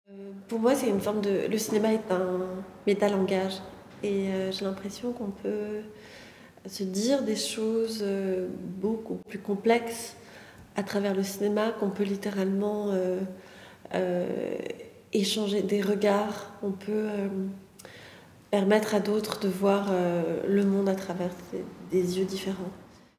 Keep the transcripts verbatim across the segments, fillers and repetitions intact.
Euh, Pour moi, c'est une forme de. Le cinéma est un métalangage. Et euh, j'ai l'impression qu'on peut se dire des choses euh, beaucoup plus complexes à travers le cinéma, qu'on peut littéralement euh, euh, échanger des regards. On peut euh, permettre à d'autres de voir euh, le monde à travers des, des yeux différents.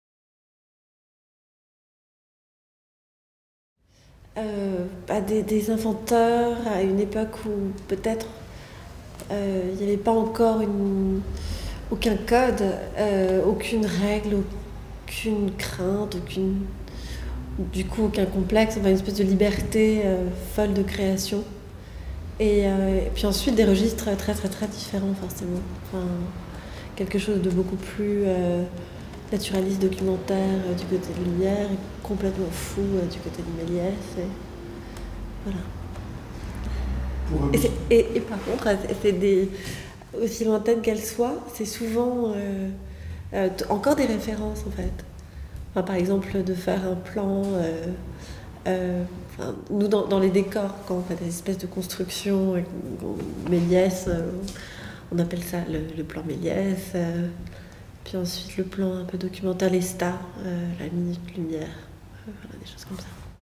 Euh, à des, des inventeurs à une époque où peut-être euh, il n'y avait pas encore une, aucun code, euh, aucune règle, aucune crainte, aucune, du coup aucun complexe, enfin une espèce de liberté euh, folle de création. Et, euh, et puis ensuite des registres très très très différents forcément. Enfin, quelque chose de beaucoup plus euh, naturaliste, documentaire euh, du côté de Lumière, et complètement fou euh, du côté de Méliès. Et voilà. Et, c'est- et- et par contre, c'est des, aussi lointaines qu'elles soient, c'est souvent euh, euh, t- encore des références en fait. Enfin, par exemple, de faire un plan, euh, euh, enfin, nous dans, dans les décors, quand on fait des espèces de constructions, euh, Méliès, euh, on appelle ça le, le plan Méliès. Euh, puis ensuite le plan un peu documentaire, les stars, euh, la minute lumière, euh, voilà, des choses comme ça.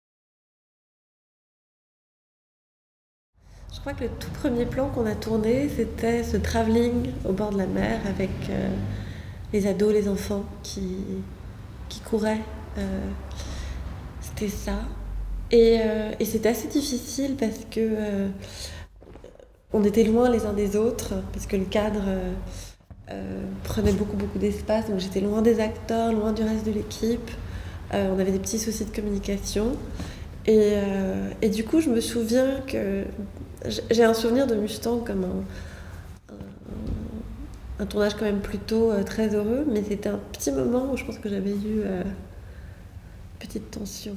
Je crois que le tout premier plan qu'on a tourné, c'était ce travelling au bord de la mer avec euh, les ados, les enfants qui, qui couraient. Euh, c'était ça. Et, euh, et c'était assez difficile parce que euh, on était loin les uns des autres, parce que le cadre euh, euh, prenait beaucoup beaucoup d'espace, donc j'étais loin des acteurs, loin du reste de l'équipe. Euh, on avait des petits soucis de communication. Et, euh, et du coup, je me souviens que j'ai un souvenir de Mustang comme un, un, un tournage quand même plutôt euh, très heureux, mais c'était un petit moment où je pense que j'avais eu euh, une petite tension.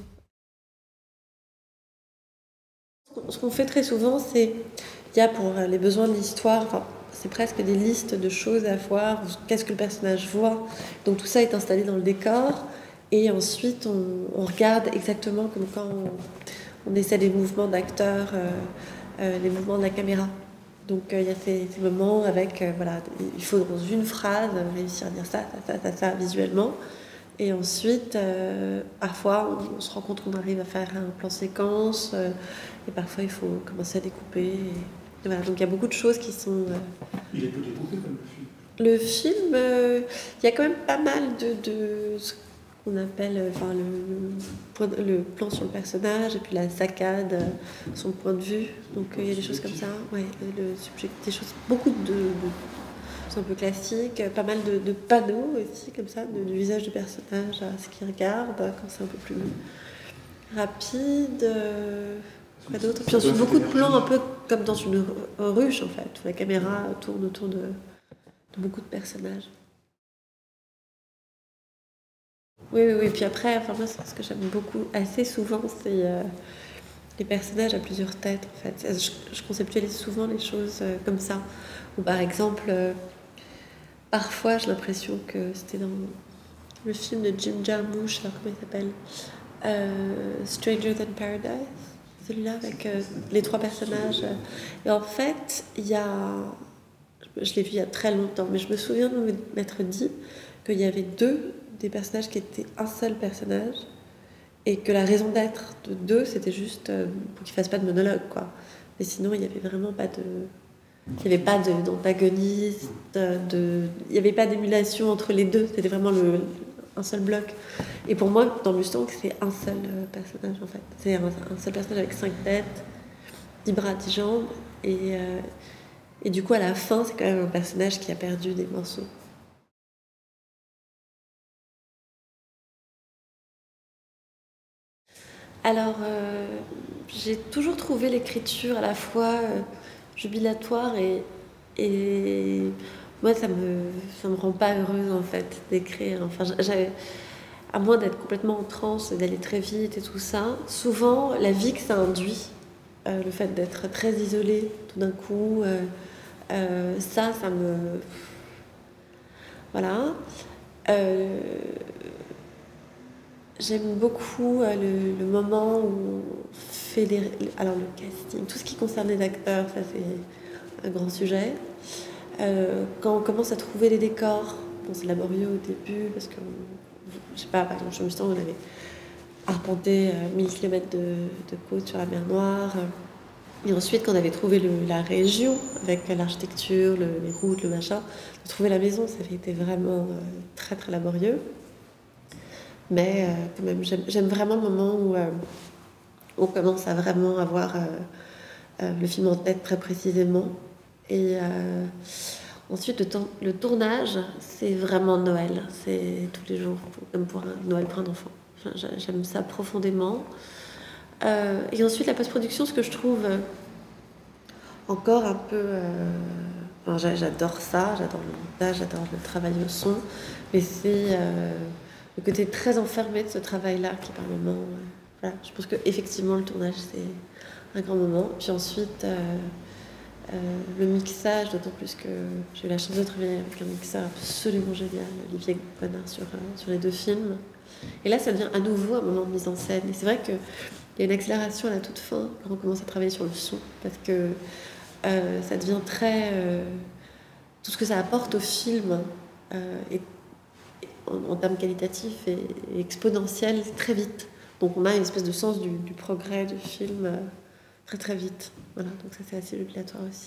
Ce qu'on fait très souvent, c'est il y a pour les besoins de l'histoire, enfin, c'est presque des listes de choses à voir, qu'est-ce que le personnage voit. Donc tout ça est installé dans le décor, et ensuite on, on regarde exactement comme quand on, on essaie les mouvements d'acteurs, euh, euh, les mouvements de la caméra. Donc euh, il y a ces, ces moments avec, euh, voilà, il faut dans une phrase réussir à dire ça, ça, ça, ça, ça visuellement. Et ensuite, euh, parfois, on, on se rend compte qu'on arrive à faire un plan séquence, euh, et parfois il faut commencer à découper. Et, et voilà. Donc il y a beaucoup de choses qui sont. Euh, Il est peu découpé comme le film. Le film, euh, il y a quand même pas mal de, de ce qu'on appelle, euh, enfin, le, le, le plan sur le personnage et puis la saccade, euh, son point de vue. Donc euh, il y a des choses comme ça. Ouais, le subject, des choses, beaucoup de, de c'est un peu classique, pas mal de, de panneaux aussi, comme ça, de, du visage du personnage à ce qu'il regarde, quand c'est un peu plus rapide. Euh, quoi d'autre? Puis ensuite, beaucoup de plans un peu comme dans une ruche, en fait, où la caméra tourne autour de, de beaucoup de personnages. Oui, oui, oui. Puis après, enfin, moi, ce que j'aime beaucoup, assez souvent, c'est euh, les personnages à plusieurs têtes, en fait. Je, je conceptualise souvent les choses euh, comme ça. Ou par exemple, euh, parfois, j'ai l'impression que c'était dans le film de Jim Jarmusch, alors comment il s'appelle euh, Stranger Than Paradise, celui-là avec euh, les trois personnages. Et en fait, il y a, je l'ai vu il y a très longtemps, mais je me souviens de m'être dit qu'il y avait deux des personnages qui étaient un seul personnage et que la raison d'être de deux, c'était juste euh, pour qu'ils fassent pas de monologue, quoi. Mais sinon, il n'y avait vraiment pas de, il n'y avait pas d'antagoniste, de, de, il n'y avait pas d'émulation entre les deux. C'était vraiment le, un seul bloc. Et pour moi, dans Mustang, c'est un seul euh, personnage en fait. C'est un, un seul personnage avec cinq têtes, dix bras, dix jambes. Et, euh, et du coup, à la fin, c'est quand même un personnage qui a perdu des morceaux. Alors, euh, j'ai toujours trouvé l'écriture à la fois euh, jubilatoire et, et moi, ça me, ça me rend pas heureuse en fait d'écrire. Enfin, j'avais, à moins d'être complètement en transe et d'aller très vite et tout ça, souvent la vie que ça induit, euh, le fait d'être très isolé tout d'un coup, euh, euh, ça, ça me, voilà. Euh, J'aime beaucoup euh, le, le moment où fait les, alors le casting, tout ce qui concerne les acteurs, ça c'est un grand sujet. Euh, quand on commence à trouver les décors, bon, c'est laborieux au début parce que, je sais pas, par exemple, sur Mustang, on avait arpenté euh, mille kilomètres de, de côte sur la mer Noire. Et ensuite, quand on avait trouvé le, la région, avec l'architecture, le, les routes, le machin, de trouver la maison, ça avait été vraiment euh, très très laborieux. Mais euh, quand même, j'aime vraiment le moment où euh, on commence à vraiment avoir euh, euh, le film en tête très précisément. Et euh, ensuite, le, temps, le tournage, c'est vraiment Noël. C'est tous les jours, comme pour un Noël pour un enfant. J'aime ça profondément. Euh, et ensuite, la post-production, ce que je trouve euh, encore un peu... Euh, enfin, j'adore ça, j'adore le montage, j'adore le travail au son, mais c'est euh, le côté très enfermé de ce travail-là qui, par moments... Euh, voilà, je pense qu'effectivement, le tournage, c'est un grand moment. Puis ensuite, euh, euh, le mixage, d'autant plus que j'ai eu la chance de travailler avec un mixeur absolument génial, Olivier Bonnard, sur, euh, sur les deux films. Et là, ça devient à nouveau un moment de mise en scène. Et c'est vrai qu'il y a une accélération à la toute fin quand on commence à travailler sur le son, parce que euh, ça devient très... Euh, tout ce que ça apporte au film euh, est, en, en termes qualitatifs et, et exponentiel très vite. Donc on a une espèce de sens du, du progrès du film euh, très très vite. Voilà, donc ça c'est assez jubilatoire aussi.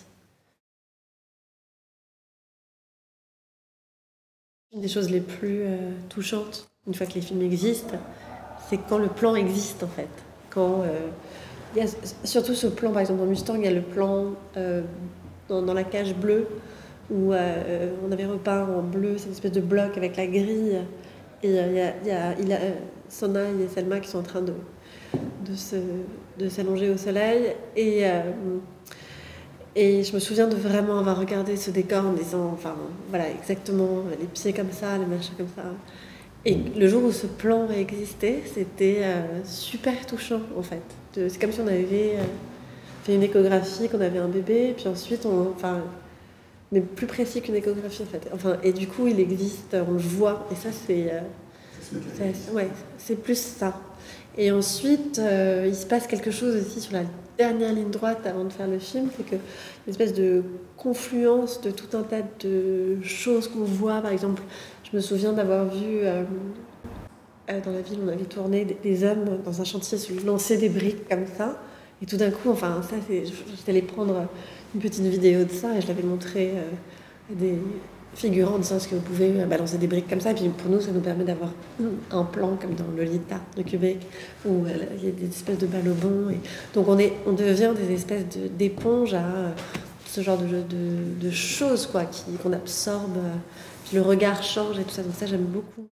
Une des choses les plus euh, touchantes, une fois que les films existent, c'est quand le plan existe en fait. Quand euh, il y a surtout ce plan, par exemple dans Mustang, il y a le plan euh, dans, dans la cage bleue où euh, on avait repeint en bleu cette espèce de bloc avec la grille. Et euh, il y a, il y a, il y a euh, Sona et Selma qui sont en train de, de, se, de s'allonger au soleil. Et, euh, et je me souviens de vraiment avoir regardé ce décor en me disant, enfin voilà, exactement, les pieds comme ça, les machins comme ça. Et le jour où ce plan a existé, c'était euh, super touchant en fait. De, c'est comme si on avait euh, fait une échographie, qu'on avait un bébé, puis ensuite on... Enfin, mais plus précis qu'une échographie en fait. Enfin, et du coup, il existe, on le voit, et ça c'est... Euh, c'est, ouais, c'est plus ça. Et ensuite, euh, il se passe quelque chose aussi sur la dernière ligne droite avant de faire le film, c'est que une espèce de confluence de tout un tas de choses qu'on voit. Par exemple, je me souviens d'avoir vu euh, euh, dans la ville où on avait tourné des, des hommes dans un chantier se lancer des briques comme ça. Et tout d'un coup, enfin, ça, c'est, j'étais allée prendre une petite vidéo de ça et je l'avais montré euh, à des figurants en disant, est-ce que vous pouvez balancer des briques comme ça? Et puis pour nous, ça nous permet d'avoir un plan comme dans Lolita de Kubrick où euh, il y a des espèces de balles au bond. Et... donc on, est, on devient des espèces de, d'éponges à euh, ce genre de, de, de choses quoi, qui, qu'on absorbe. Euh, puis le regard change et tout ça. Donc ça, j'aime beaucoup.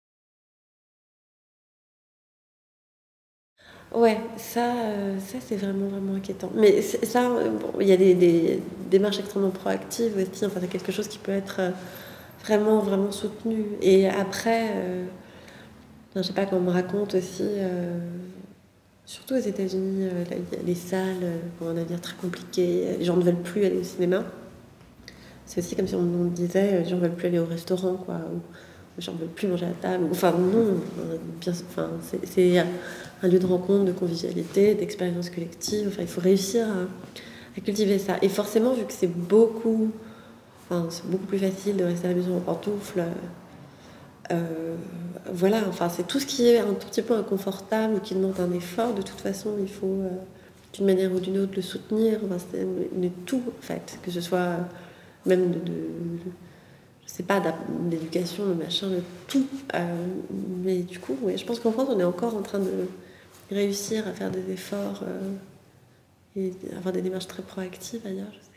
Ouais, ça, euh, ça c'est vraiment, vraiment inquiétant. Mais ça, euh, bon, il y a des, des démarches extrêmement proactives aussi. Enfin, c'est quelque chose qui peut être euh, vraiment, vraiment soutenu. Et après, euh, je sais pas, quand on me raconte aussi, euh, surtout aux États-Unis, euh, là, il y a les salles euh, ont un avenir très compliqué. Les gens ne veulent plus aller au cinéma. C'est aussi comme si on nous disait, euh, les gens ne veulent plus aller au restaurant, quoi. Ou, les gens ne veulent plus manger à table. Enfin, non, bien, enfin, c'est, c'est un lieu de rencontre, de convivialité, d'expérience collective. Enfin, il faut réussir à, à cultiver ça. Et forcément, vu que c'est beaucoup, enfin, c'est beaucoup plus facile de rester à la maison en pantoufles, euh, voilà, enfin, c'est tout ce qui est un tout petit peu inconfortable ou qui demande un effort. De toute façon, il faut, euh, d'une manière ou d'une autre, le soutenir. Enfin, c'est de tout, en fait, que ce soit même de, de, de je sais pas, d'éducation, de machin, de tout. Euh, mais du coup, ouais, je pense qu'en France, on est encore en train de réussir à faire des efforts euh, et avoir des démarches très proactives ailleurs.